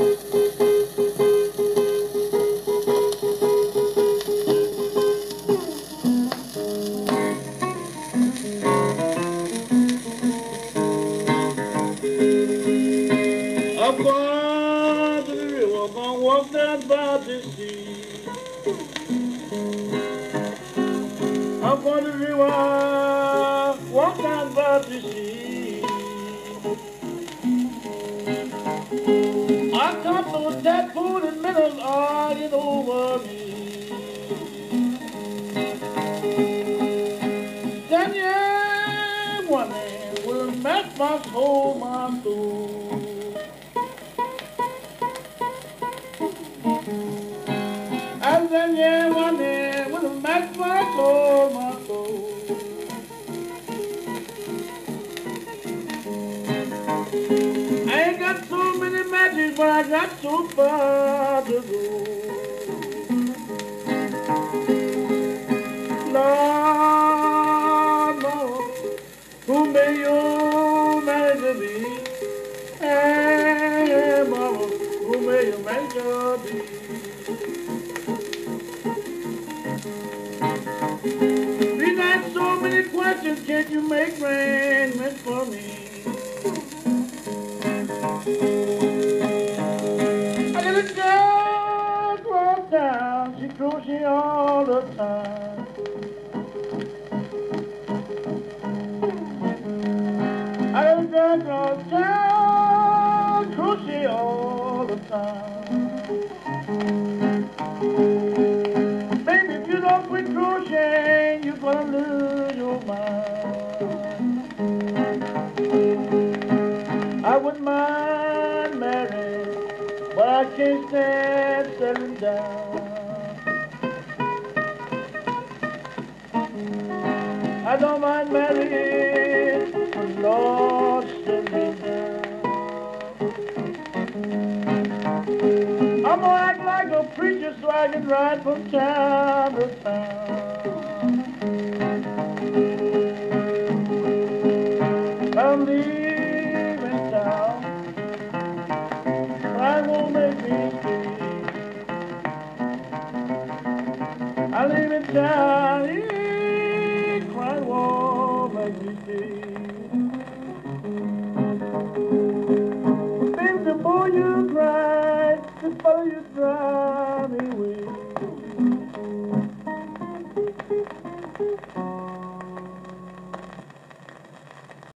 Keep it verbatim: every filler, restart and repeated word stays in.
Up on to the river, gonna walk down by the sea. Up on the river, walk down by the sea. I got those tattooed and middle arguing over me. Then yeah, one day will make my soul my soul. And then yeah, one day will make my soul my soul. I ain't got so many matches, but I got so far to go. Lord, Lord, who may you marry to be? Hey, mama, who may you marry to be? We got so many questions, can you make arrangements for me? I got a girl across town, she crochet all the time. I got a girl across town, crochet all the time. Baby, if you don't quit crocheting, you're gonna lose your mind. I wouldn't mind marrying, but I can't stand settling down. I don't mind marrying, but Lord, settling down. I'm gonna act like a preacher so I can ride from town to town.